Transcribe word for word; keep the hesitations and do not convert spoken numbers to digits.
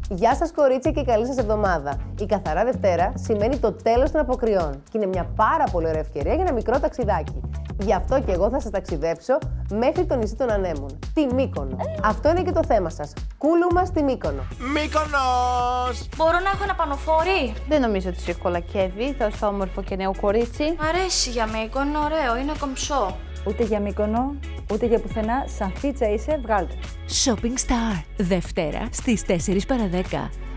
Γεια σας κορίτσια και καλή σας εβδομάδα. Η καθαρά Δευτέρα σημαίνει το τέλος των αποκριών και είναι μια πάρα πολύ ωραία ευκαιρία για ένα μικρό ταξιδάκι. Γι' αυτό και εγώ θα σας ταξιδέψω μέχρι το νησί των Ανέμων, τη Μύκονο. Αυτό είναι και το θέμα σας. Κούλουμα στη Μύκονο. Μύκονος! Μπορώ να έχω ένα πανοφόρι? Δεν νομίζω ότι σε κολακεύει, τόσο όμορφο και νέο κορίτσι. Μ' αρέσει για Μύκονο, είναι ωραίο, είναι κομψό. Ούτε για Μύκονο, ούτε για πουθενά, σαφίτσα είσαι, βγάλτε. Shopping Star, Δευτέρα στις τέσσερις παρά δέκα.